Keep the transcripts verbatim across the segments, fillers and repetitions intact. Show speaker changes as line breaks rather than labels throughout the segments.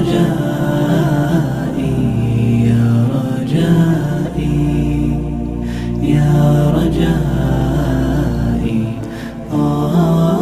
رجائي يا رجائي يا رجائي آه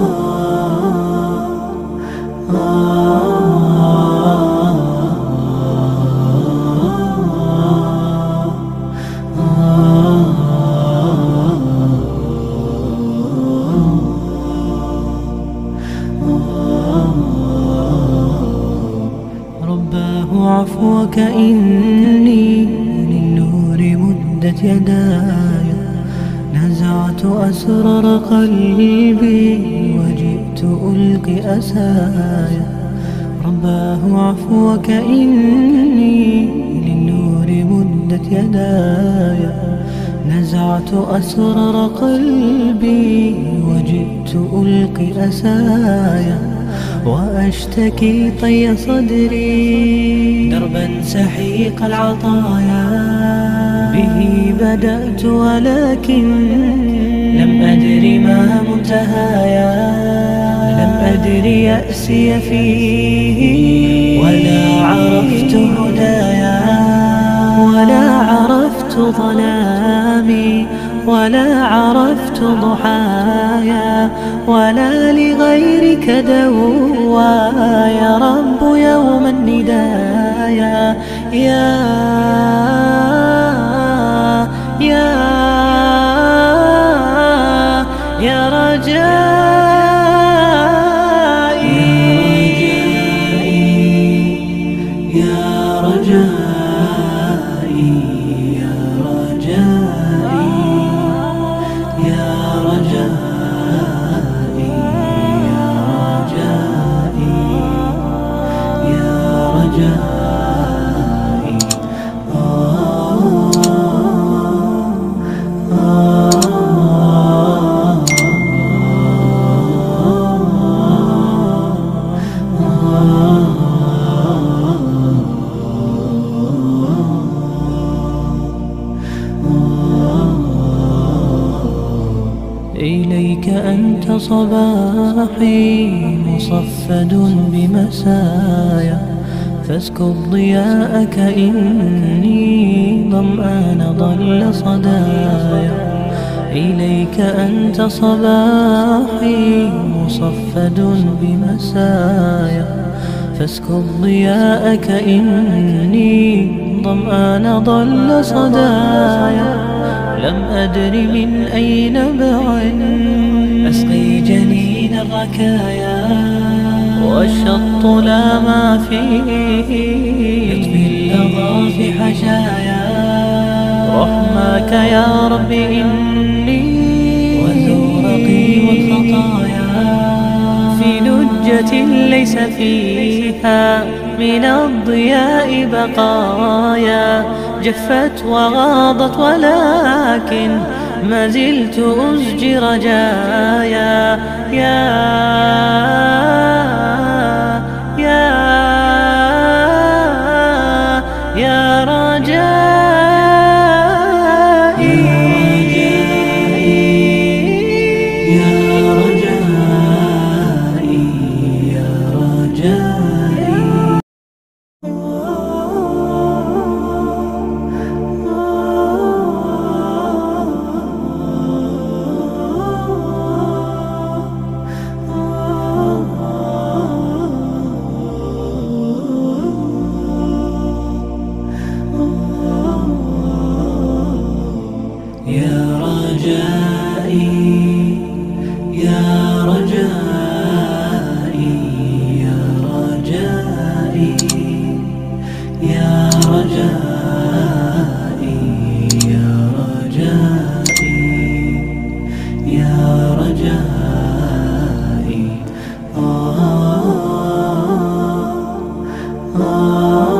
رباه عفوك إني للنور مدت يداي نزعت أسرار قلبي وجئت ألقي أسايا رباه عفوك إني للنور مدت يداي نزعت أسرار قلبي وجئت ألقي أسايا وأشتكي طي صدري دربا سحيق العطايا به بدأت ولكن لم أدر ما منتهايا لم أدر يأسي فيه ولا عرفت هدايا ولا عرفت ظلامي ولا عرفت ضحايا ولا لغيرك دوايا رب يوم الندايا يا يا يا رجائي يا رجائي يا رجائي يا رجائي يا رجائي يا رجائي آه آه إليك أنت صباحي مصفد بمسايا فاسكب ضياءك إني ظمآن ضل صدايا إليك أنت صباحي مصفد بمسايا فاسكب ضياءك إني ظمآن ضل صدايا لم أدر من أي نبع أسقي جنين الركايا والشط لا ما فيه يطفي اللظى في حشايا رحماك يا رب إني وزورقي والخطايا في لجة ليس فيها من الضياء بقايا جفت وغاضت ولكن ما زلت أزجي رجايا يا يا يا رجائي يا رجائي يا رجائي يا رجائي يا رجائي يا رجائي يا رجائي يا رجائي يا رجائي آه آه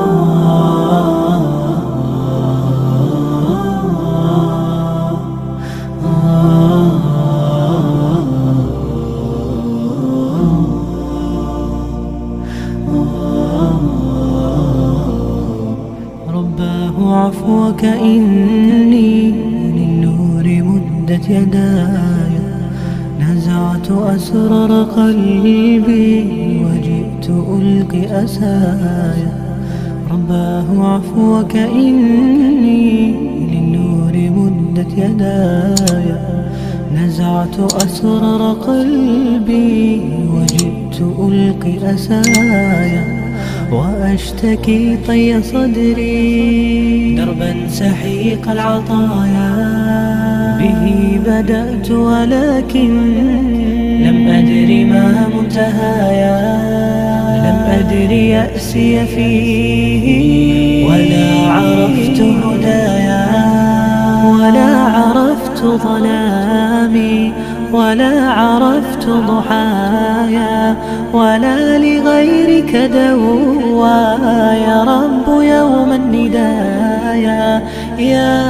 عفوك إني للنور مدت يداي نزعت أسرار قلبي وجئت ألقي أسايا. رباه عفوك إني للنور مدت يدايا، نزعت أسرار قلبي وجئت ألقي أسايا، وأشتكي طي صدري دربا سحيق العطايا. به بدأت ولكن لم أدر ما منتهايا، لم أدر يأسي فيه ولا عرفت هدايا، ولا عرفت ظلامي ولا عرفت ضحايا، ولا لغيرك دوايا. رب يوم الندايا يا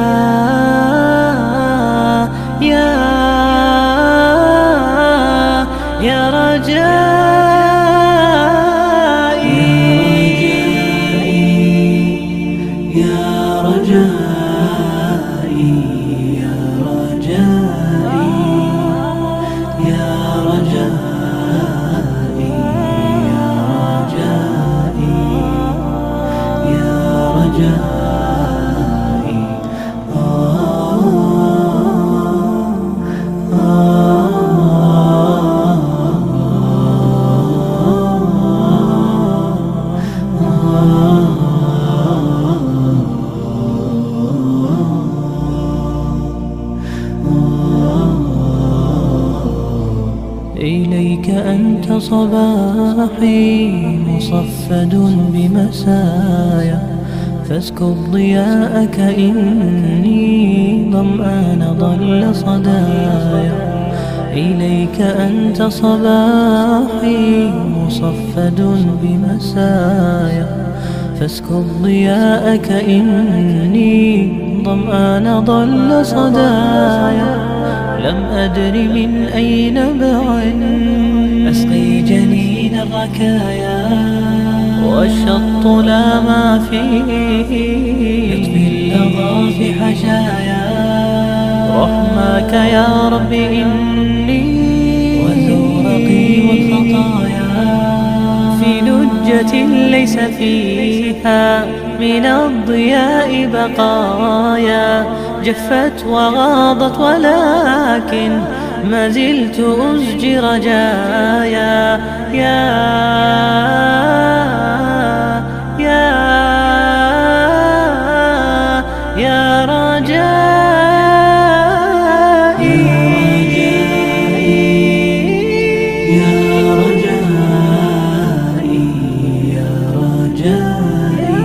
يا يا رجائي يا رجائي يا رجائي يا رجائي يا رجائي يا رجائي. إليك أنت صباحي مصفد بمسايا، فاسكب ضياءك إني ظمآن ضل صدايا. إليك أنت صباحي مصفد بمسايا، فاسكب ضياءك إني ظمآن ضل صدايا. لم أدر من أي نبع أسقي جنين الركايا، والشط لا ما فيه يطفي اللظى في حشايا. رحماك يا رب إني وزورقي والخطايا، في لجة ليس فيها من الضياء بقايا، جفت وغاضت ولكن ما زلت أزجي رجايا. يا يا يا رجائي يا رجائي يا رجائي.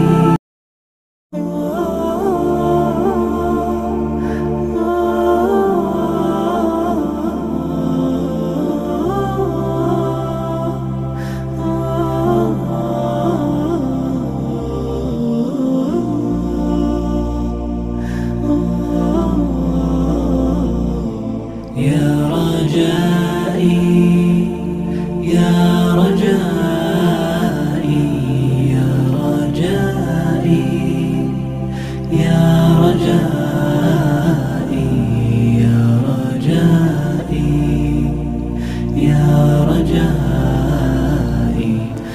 يا رجائي يا رجائي يا رجائي يا رجائي يا رجائي يا رجائي.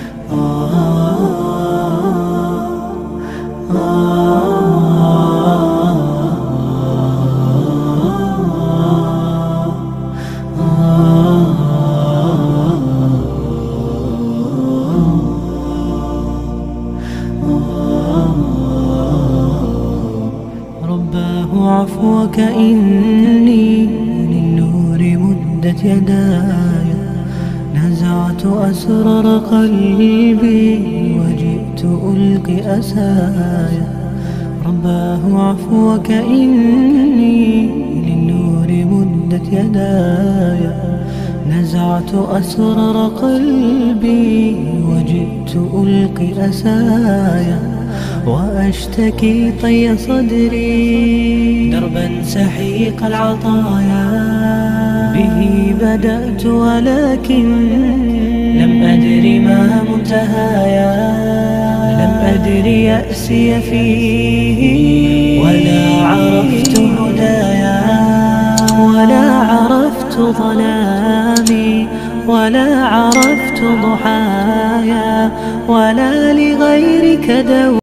آه رباه عفوك إني للنور مدت يدايا، نزعت أسرار قلبي وجئت ألقي أسايا. رباه عفوك إني للنور مدت يدايا، نزعت أسرار قلبي وجئت ألقي أسايا، وأشتكي طي صدري دربا سحيق العطايا. به بدأت ولكن لم أدر ما منتهايا، لم أدر يأسي فيه ولا عرفت هدايا، ولا عرفت ظلامي ولا عرفت ضحايا ولا لغيرك دور.